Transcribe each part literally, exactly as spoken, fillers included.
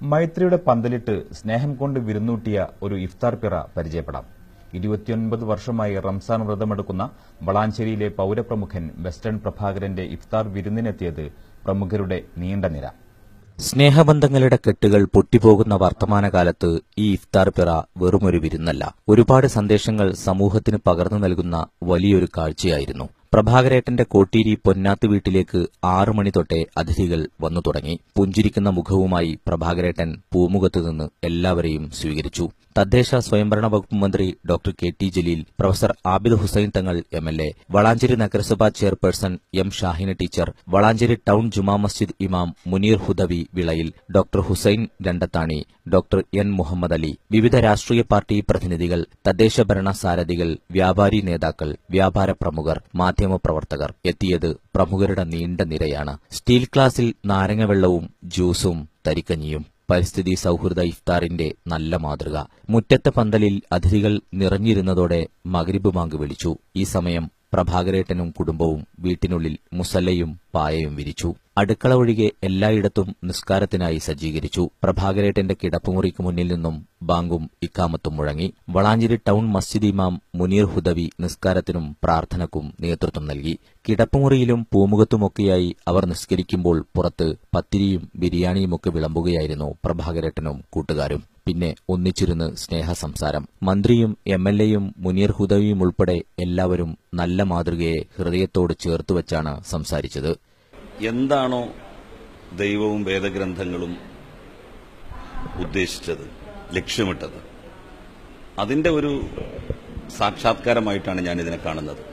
മൈത്രിയുടെ പന്തലിട്ട് സ്നേഹം കൊണ്ട് വിരുന്നൂട്ടിയ ഒരു ഇഫ്താർ പിറ പരിചയപ്പെടാം. ഇരുപത്തിയൊൻപത് വർഷമായി റംസാൻ വ്രതമെടുക്കുന്ന വളാഞ്ചേരിയിലെ പൌരപ്രമുഖൻ വെസ്റ്റേൺ പ്രഭാകരന്റെ ഇഫ്താർ വിരുന്നിനെത്തിയത് പ്രമുഖരുടെ നീണ്ട നിര. സ്നേഹബന്ധങ്ങളുടെ കെട്ടുകൾ പൊട്ടിപ്പോകുന്ന വർത്തമാനകാലത്ത് ഈ ഇഫ്താർ പിറ വെറുമൊരു വിരുന്നല്ല, ഒരുപാട് സന്ദേശങ്ങൾ സമൂഹത്തിന് പകർന്നു നൽകുന്ന വലിയൊരു കാഴ്ചയായിരുന്നു. പ്രഭാകരേട്ടന്റെ കോട്ടീരി പൊന്നാത്ത് വീട്ടിലേക്ക് ആറു മണി തൊട്ടേ അതിഥികൾ വന്നു തുടങ്ങി. പുഞ്ചിരിക്കുന്ന മുഖവുമായി പ്രഭാകരേട്ടൻ പൂമുഖത്തുനിന്ന് എല്ലാവരെയും സ്വീകരിച്ചു. തദ്ദേശ സ്വയംഭരണ വകുപ്പ് മന്ത്രി doctor K T Jaleel, professor Abid Hussain Thangal M L A, Valanchery നഗരസഭാ chairperson M Shahina teacher, Valanchery town Juma Masjid ഇമാം Muneer Hudavi Vilayil, doctor Hussain Randathani, doctor N Muhammad Ali, വിവിധ രാഷ്ട്രീയ പാർട്ടി പ്രതിനിധികൾ, തദ്ദേശ ഭരണ സാരഥികൾ, വ്യാപാരി നേതാക്കൾ, വ്യാപാര പ്രമുഖർ, മാധ്യമപ്രവർത്തകർ എത്തിയത് പ്രമുഖരുടെ നീണ്ട നിരയാണ്. സ്റ്റീൽ ഗ്ലാസിൽ നാരങ്ങവെള്ളവും ജ്യൂസും തരിക്കഞ്ഞിയും. പരിസ്ഥിതി സൌഹൃദ ഇഫ്താറിന്റെ നല്ല മാതൃക. മുറ്റത്തെ പന്തലിൽ അതിഥികൾ നിറഞ്ഞിരുന്നതോടെ മഗ്രിബ് ബാങ്ക് വിളിച്ചു. ഈ സമയം പ്രഭാകരേട്ടനും കുടുംബവും വീട്ടിനുള്ളിൽ മുസല്ലയും പായയും വിരിച്ചു. അടുക്കള ഒഴികെ എല്ലായിടത്തും നിസ്കാരത്തിനായി സജ്ജീകരിച്ചു. പ്രഭാകരേട്ടന്റെ കിടപ്പുമുറിക്ക് മുന്നിൽ നിന്നും ബാങ്കും ഇക്കാമത്തും മുഴങ്ങി. വളാഞ്ചേരി ടൌൺ മസ്ജിദ് ഇമാം മുനീർ ഹുദവി നിസ്കാരത്തിനും പ്രാർത്ഥനക്കും നേതൃത്വം നൽകി. കിടപ്പുമുറിയിലും പൂമുഖത്തുമൊക്കെയായി അവർ നിസ്കരിക്കുമ്പോൾ പുറത്ത് പത്തിരിയും ബിരിയാണിയുമൊക്കെ വിളമ്പുകയായിരുന്നു പ്രഭാകരേട്ടനും കൂട്ടുകാരും. പിന്നെ ഒന്നിച്ചിരുന്ന് സ്നേഹസംസാരം. മന്ത്രിയും എം എൽ എയും മുനീർ ഹുദവിയും ഉൾപ്പെടെ എല്ലാവരും നല്ല മാതൃകയെ ഹൃദയത്തോട് ചേർത്തുവച്ചാണ് സംസാരിച്ചത്. എന്താണോ ദൈവവും വേദഗ്രന്ഥങ്ങളും ഉദ്ദേശിച്ചത്, ലക്ഷ്യമിട്ടത്, അതിന്റെ ഒരു സാക്ഷാത്കാരമായിട്ടാണ് ഞാൻ ഇതിനെ കാണുന്നത്.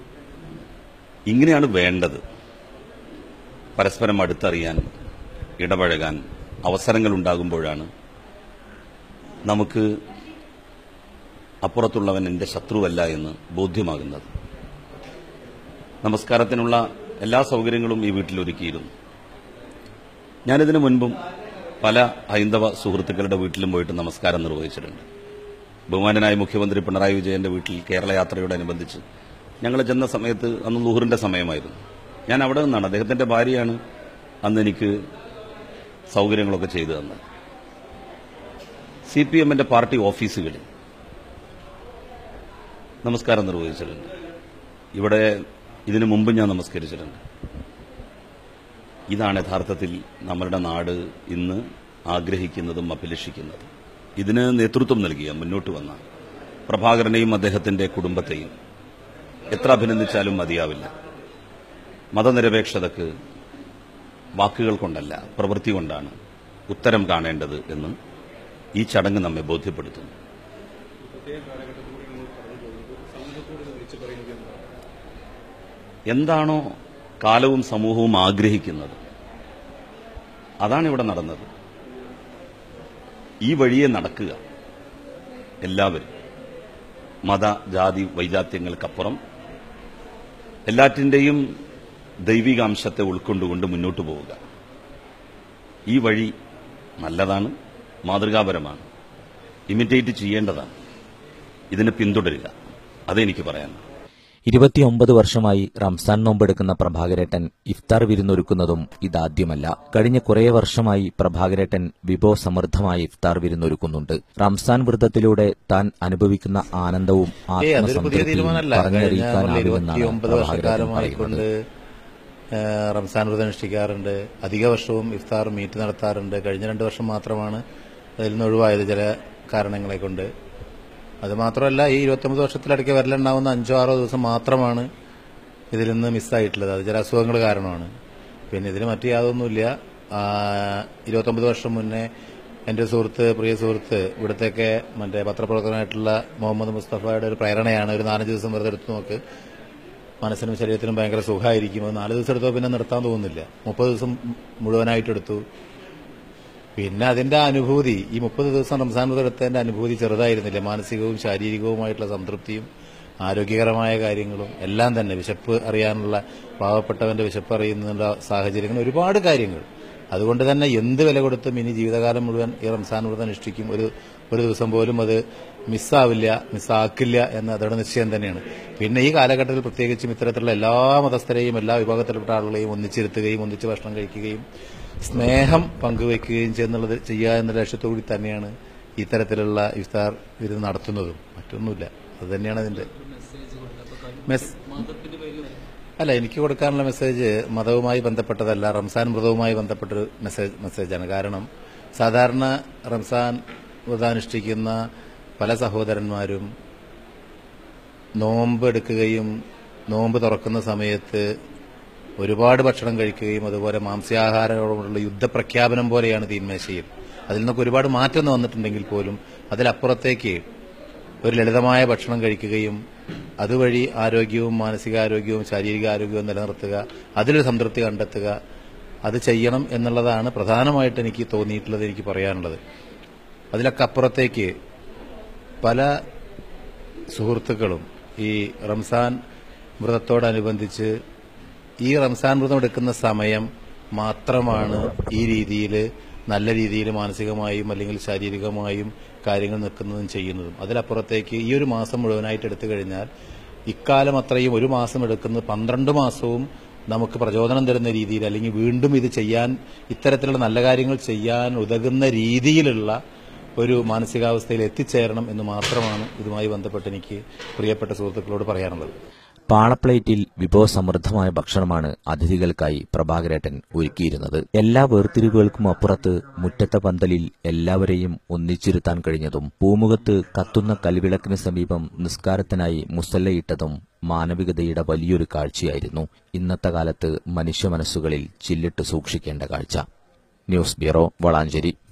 ഇങ്ങനെയാണ് വേണ്ടത്. പരസ്പരം അടുത്തറിയാൻ, ഇടപഴകാൻ അവസരങ്ങൾ ഉണ്ടാകുമ്പോഴാണ് നമുക്ക് അപ്പുറത്തുള്ളവൻ എന്റെ ശത്രുവല്ല എന്ന് ബോധ്യമാകുന്നത്. നമസ്കാരത്തിനുള്ള എല്ലാ സൗകര്യങ്ങളും ഈ വീട്ടിൽ ഒരുക്കിയിരുന്നു. ഞാനിതിനു മുൻപും പല ഹൈന്ദവ സുഹൃത്തുക്കളുടെ വീട്ടിലും പോയിട്ട് നമസ്കാരം നിർവഹിച്ചിട്ടുണ്ട്. ബഹുമാനനായ മുഖ്യമന്ത്രി പിണറായി വിജയന്റെ വീട്ടിൽ കേരള യാത്രയോടനുബന്ധിച്ച് ഞങ്ങൾ ചെന്ന സമയത്ത് അന്ന് ളുഹറിന്റെ സമയമായിരുന്നു. ഞാൻ അവിടെ നിന്നാണ്, അദ്ദേഹത്തിന്റെ ഭാര്യയാണ് അന്ന് എനിക്ക് സൗകര്യങ്ങളൊക്കെ ചെയ്തു തന്നത്. സി പി എമ്മിന്റെ പാർട്ടി ഓഫീസുകളിൽ നമസ്കാരം നിർവഹിച്ചിട്ടുണ്ട്. ഇവിടെ ഇതിനു മുമ്പ് ഞാൻ നമസ്കരിച്ചിട്ടുണ്ട്. ഇതാണ് യഥാർത്ഥത്തിൽ നമ്മളുടെ നാട് ഇന്ന് ആഗ്രഹിക്കുന്നതും അഭിലഷിക്കുന്നതും. ഇതിന് നേതൃത്വം നൽകിയ, മുന്നോട്ട് വന്ന പ്രഭാകരനെയും അദ്ദേഹത്തിന്റെ കുടുംബത്തെയും എത്ര അഭിനന്ദിച്ചാലും മതിയാവില്ല. മതനിരപേക്ഷതയ്ക്ക് വാക്കുകൾ കൊണ്ടല്ല, പ്രവൃത്തി കൊണ്ടാണ് ഉത്തരം കാണേണ്ടത് എന്ന് ഈ ചടങ്ങ് നമ്മെ ബോധ്യപ്പെടുത്തുന്നു. എന്താണോ കാലവും സമൂഹവും ആഗ്രഹിക്കുന്നത് അതാണ് ഇവിടെ നടന്നത്. ഈ വഴിയെ നടക്കുക. എല്ലാവരും മത ജാതി വൈജാത്യങ്ങൾക്കപ്പുറം എല്ലാറ്റിന്റെയും ദൈവികാംശത്തെ ഉൾക്കൊണ്ടുകൊണ്ട് മുന്നോട്ടു പോവുക. ഈ വഴി നല്ലതാണ്, മാതൃകാപരമാണ്, ഇമിറ്റേറ്റ് ചെയ്യേണ്ടതാണ്. ഇതിനെ പിന്തുടരുക. അതെനിക്ക് പറയാനുള്ളത്. ഇരുപത്തിയൊമ്പത് വർഷമായി റംസാൻ നോമ്പെടുക്കുന്ന പ്രഭാകരേട്ടൻ ഇഫ്താർ വിരുന്നൊരുക്കുന്നതും ഇതാദ്യമല്ല. കഴിഞ്ഞ കുറേ വർഷമായി പ്രഭാകരേട്ടൻ വിഭവസമൃദ്ധമായി ഇഫ്താർ വിരുന്നൊരുക്കുന്നുണ്ട്. റംസാൻ വ്രതത്തിലൂടെ താൻ അനുഭവിക്കുന്ന ആനന്ദവും ആത്മസംതൃപ്തിയും പറഞ്ഞറിയിക്കാനാവില്ലെന്നാണ് പ്രഭാകരേട്ടൻ പറയുന്നത്. റംസാൻ വ്രതം അനുഷ്ഠിക്കാറുണ്ട്. അധിക വർഷവും ഇഫ്താർ മീറ്റ് നടത്താറുണ്ട്. കഴിഞ്ഞ രണ്ട് വർഷം മാത്രമാണ് അതിൽ നിന്ന് ഒഴിവായത് ചില കാരണങ്ങളെ കൊണ്ട്. അത് മാത്രമല്ല, ഈ ഇരുപത്തൊമ്പത് വർഷത്തിലിടയ്ക്ക് വരലുണ്ടാവുന്ന അഞ്ചോ ആറോ ദിവസം മാത്രമാണ് ഇതിൽ നിന്ന് മിസ്സായിട്ടുള്ളത്. അത് ചില അസുഖങ്ങൾ കാരണമാണ്. പിന്നെ ഇതിന് മറ്റു യാതൊന്നുമില്ല. ഇരുപത്തൊമ്പത് വർഷം മുന്നേ എൻ്റെ സുഹൃത്ത്, പ്രിയ സുഹൃത്ത്, ഇവിടത്തേക്ക് മറ്റേ പത്രപ്രവർത്തകനായിട്ടുള്ള മുഹമ്മദ് മുസ്തഫയുടെ ഒരു പ്രേരണയാണ്. ഒരു നാലഞ്ച് ദിവസം വെറുതെ എടുത്തു നോക്ക്, മനസ്സിനും ശരീരത്തിനും ഭയങ്കര സുഖമായിരിക്കും. നാല് ദിവസം എടുത്തോ പിന്നെ നിർത്താൻ തോന്നുന്നില്ല. മുപ്പത് ദിവസം മുഴുവനായിട്ടെടുത്തു. പിന്നെ അതിന്റെ അനുഭൂതി, ഈ മുപ്പത് ദിവസം റംസാൻ വ്രതം എടുത്തതിന്റെ അനുഭൂതി ചെറുതായിരുന്നില്ല. മാനസികവും ശാരീരികവുമായിട്ടുള്ള സംതൃപ്തിയും ആരോഗ്യകരമായ കാര്യങ്ങളും എല്ലാം തന്നെ, വിശപ്പ് അറിയാനുള്ള, പാവപ്പെട്ടവന്റെ വിശപ്പ് അറിയുന്ന സാഹചര്യങ്ങൾ, ഒരുപാട് കാര്യങ്ങൾ. അതുകൊണ്ട് തന്നെ എന്ത് വില കൊടുത്തും ഇനി ജീവിതകാലം മുഴുവൻ ഈ റംസാൻ വ്രതം അനുഷ്ഠിക്കും. ഒരു ഒരു ദിവസം പോലും അത് മിസ്സാവില്ല, മിസ്സാക്കില്ല എന്ന ദൃഢനിശ്ചയം തന്നെയാണ്. പിന്നെ ഈ കാലഘട്ടത്തിൽ പ്രത്യേകിച്ചും ഇത്തരത്തിലുള്ള എല്ലാ മതസ്ഥരെയും എല്ലാ വിഭാഗത്തിൽപ്പെട്ട ആളുകളെയും ഒന്നിച്ചിരുത്തുകയും ഒന്നിച്ച് ഭക്ഷണം കഴിക്കുകയും സ്നേഹം പങ്കുവയ്ക്കുകയും ചെയ്യുന്നുള്ളത് ചെയ്യുക എന്ന ലക്ഷ്യത്തോടുകൂടി തന്നെയാണ് ഇത്തരത്തിലുള്ള ഇഫ്താർ വിരുന്ന് നടത്തുന്നതും. മറ്റൊന്നുമില്ല, അത് തന്നെയാണ് അതിന്റെ മെസ് അല്ല എനിക്ക് കൊടുക്കാനുള്ള മെസ്സേജ് മതവുമായി ബന്ധപ്പെട്ടതല്ല, റംസാൻ വ്രതവുമായി ബന്ധപ്പെട്ടൊരു മെസ്സേജ് മെസ്സേജാണ്. കാരണം സാധാരണ റംസാൻ വ്രതം അനുഷ്ഠിക്കുന്ന പല സഹോദരന്മാരും നോമ്പ് എടുക്കുകയും നോമ്പ് തുറക്കുന്ന സമയത്ത് ഒരുപാട് ഭക്ഷണം കഴിക്കുകയും അതുപോലെ മാംസ്യാഹാരങ്ങളോടുള്ള യുദ്ധപ്രഖ്യാപനം പോലെയാണ് തീന്മേശയിൽ. അതിൽ നിന്നൊക്കെ ഒരുപാട് മാറ്റം വന്നിട്ടുണ്ടെങ്കിൽ പോലും അതിലപ്പുറത്തേക്ക് ഒരു ലളിതമായ ഭക്ഷണം കഴിക്കുകയും അതുവഴി ആരോഗ്യവും മാനസികാരോഗ്യവും ശാരീരികാരോഗ്യവും നിലനിർത്തുക, അതിലൊരു സംതൃപ്തി കണ്ടെത്തുക, അത് ചെയ്യണം എന്നുള്ളതാണ് പ്രധാനമായിട്ട് എനിക്ക് തോന്നിയിട്ടുള്ളത്, എനിക്ക് പറയാനുള്ളത്. അതിലൊക്കെ അപ്പുറത്തേക്ക് പല സുഹൃത്തുക്കളും ഈ റംസാൻ വ്രതത്തോടനുബന്ധിച്ച് ഈ റംസാൻ വ്രതം എടുക്കുന്ന സമയം മാത്രമാണ് ഈ രീതിയിൽ നല്ല രീതിയിൽ മാനസികമായും അല്ലെങ്കിൽ ശാരീരികമായും കാര്യങ്ങൾ നിൽക്കുന്നതും ചെയ്യുന്നതും. അതിലപ്പുറത്തേക്ക് ഈ ഒരു മാസം മുഴുവനായിട്ട് എടുത്തു കഴിഞ്ഞാൽ ഇക്കാലം അത്രയും ഒരു മാസം എടുക്കുന്നത് പന്ത്രണ്ട് മാസവും നമുക്ക് പ്രചോദനം തരുന്ന രീതിയിൽ അല്ലെങ്കിൽ വീണ്ടും ഇത് ചെയ്യാൻ ഇത്തരത്തിലുള്ള നല്ല കാര്യങ്ങൾ ചെയ്യാൻ ഉതകുന്ന രീതിയിലുള്ള ഒരു മാനസികാവസ്ഥയിൽ എത്തിച്ചേരണം എന്ന് മാത്രമാണ് ഇതുമായി ബന്ധപ്പെട്ട് എനിക്ക് പ്രിയപ്പെട്ട സുഹൃത്തുക്കളോട് പറയാനുള്ളത്. പാളപ്ലേറ്റിൽ വിഭവസമൃദ്ധമായ ഭക്ഷണമാണ് അതിഥികൾക്കായി പ്രഭാകരേട്ടൻ ഒരുക്കിയിരുന്നത്. എല്ലാ വേർതിരിവുകൾക്കും അപ്പുറത്ത് മുറ്റത്തെ പന്തലിൽ എല്ലാവരെയും ഒന്നിച്ചിരുത്താൻ കഴിഞ്ഞതും പൂമുഖത്ത് കത്തുന്ന കൽവിളക്കിന് സമീപം നിസ്കാരത്തിനായി മുസല്ലയിട്ടതും മാനവികതയുടെ വലിയൊരു കാഴ്ചയായിരുന്നു. ഇന്നത്തെ കാലത്ത് മനുഷ്യ മനസ്സുകളിൽ ചില്ലിട്ട് സൂക്ഷിക്കേണ്ട കാഴ്ച. News bureau, Valanchery.